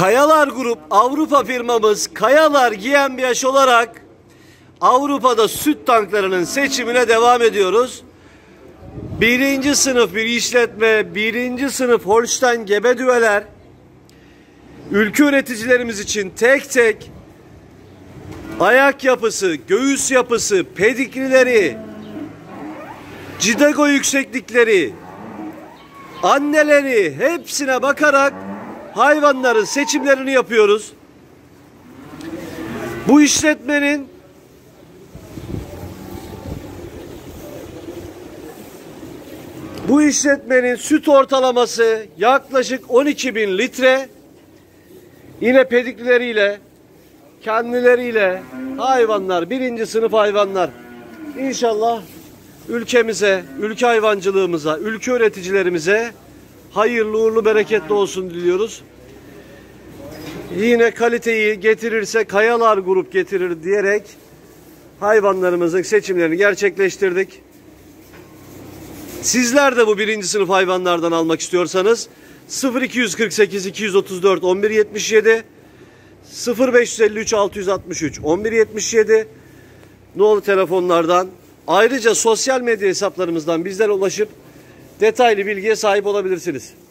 Kayalar Grup Avrupa firmamız Kayalar GmbH olarak Avrupa'da süt tanklarının seçimine devam ediyoruz. Birinci sınıf bir işletme, birinci sınıf Holstein gebe düveler, ülke üreticilerimiz için tek tek ayak yapısı, göğüs yapısı, pedikrileri, cidago yükseklikleri, anneleri hepsine bakarak hayvanların seçimlerini yapıyoruz. Bu işletmenin süt ortalaması yaklaşık 12.000 litre. Yine pedikleriyle, kendileriyle hayvanlar, birinci sınıf hayvanlar. İnşallah ülkemize, ülke hayvancılığımıza, ülke üreticilerimize hayırlı uğurlu bereketli olsun diliyoruz. Yine kaliteyi getirirse Kayalar Grup getirir diyerek hayvanlarımızın seçimlerini gerçekleştirdik. Sizler de bu birinci sınıf hayvanlardan almak istiyorsanız 0248 234 1177 0553 663 1177 nolu telefonlardan, ayrıca sosyal medya hesaplarımızdan bizlere ulaşıp detaylı bilgiye sahip olabilirsiniz.